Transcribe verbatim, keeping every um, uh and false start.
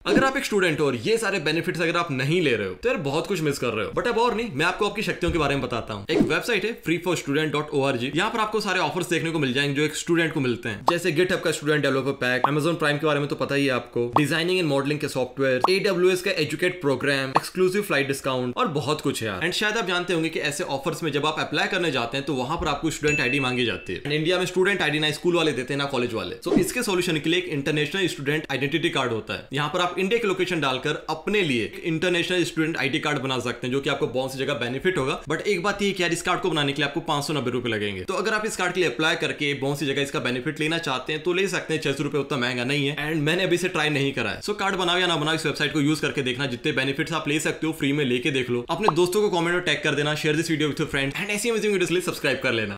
अगर आप एक स्टूडेंट हो और ये सारे बेनिफिट्स अगर आप नहीं ले रहे हो तो यार बहुत कुछ मिस कर रहे हो। बट अब और नहीं, मैं आपको आपकी शक्तियों के बारे में बताता हूँ। एक वेबसाइट है free for student dot O R G. यहाँ पर आपको सारे ऑफर्स देखने को मिल जाएंगे जो एक स्टूडेंट को मिलते हैं, जैसे गिटहब का student developer pack, Amazon prime के बारे में तो पता ही है आपको, डिजाइनिंग एंड मॉडलिंग के सॉफ्टवेयर, ए डब्ल्यू एस का educate programme, exclusive flight discount और बहुत कुछ है यार। एंड शायद आप जानते होंगे कि ऐसे ऑफर्स में जब आप अप्लाई करने जाते हैं तो वहां पर आपको स्टूडेंट आईडी मांगी जाती है। इंडिया में स्टूडेंट आईडी ना स्कूल वाले देते हैं ना कॉलेज वाले। तो इसके सोल्यूशन के लिए एक इंटरनेशनल स्टूडेंट आइडेंटिटी कार्ड होता है। यहाँ पर आप इंडिया की लोकेशन डालकर अपने लिए इंटरनेशनल स्टूडेंट आईडी कार्ड बना सकते हैं, जो कि आपको बहुत सी जगह बेनिफिट होगा। बट एक बात ये कि यार इस कार्ड को बनाने के लिए आपको पांच सौ नब्बे रुपए लगेंगे। तो अगर आप इस कार्ड के लिए अप्लाई करके बहुत सी जगह इसका बेनिफिट लेना चाहते हैं तो ले सकते हैं। छह सौ रुपए उतना महंगा नहीं है एंड मैंने अभी से ट्राई नहीं करा है। सो कार्ड बनाओ या ना बनाओ, इस वेबसाइट को यूज करके देखना, जितने बेनिफिट्स आप ले सकते हो फ्री में लेके देख लो। अपने दोस्तों को कमेंट में टैग कर देना, share this video with your friends and ऐसी अमेजिंग वीडियोस के लिए सब्सक्राइब कर लेना।